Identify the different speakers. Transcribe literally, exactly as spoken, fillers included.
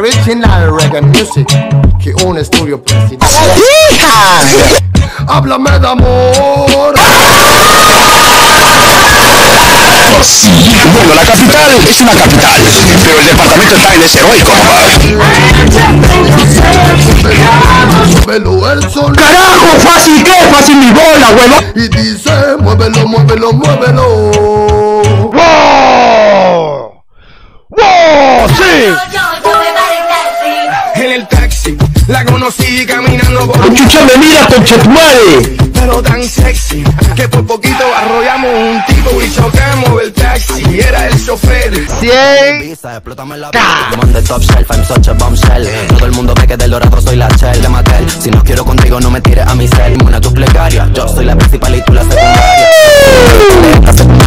Speaker 1: Original reggae music que un estudio presidente. Háblame de amor.
Speaker 2: Sí, bueno, la capital es una capital, pero el departamento está en ese heroico.
Speaker 1: Muévelo el sol.
Speaker 2: ¡Carajo! ¿Fácil qué? ¡Fácil mi bola, huevo!
Speaker 1: Y dice, muévelo, muévelo, muévelo.
Speaker 2: ¡Wow! ¡Wow! ¡Sí!
Speaker 3: En el taxi, la conocí caminando por
Speaker 2: ¡Un chuchame, mira, conchetumare!
Speaker 3: pero tan sexy, que por poquito arrollamos un tipo y chocamos el taxi. Y era el chofer.
Speaker 1: cien.
Speaker 4: De top shelf, I'm such a bombshell. Todo el mundo ve que del dorado soy la shell de Mattel. Si no quiero contigo, no me tires a mi cel. Una tus plegarias, yo soy la principal y tú la secundaria.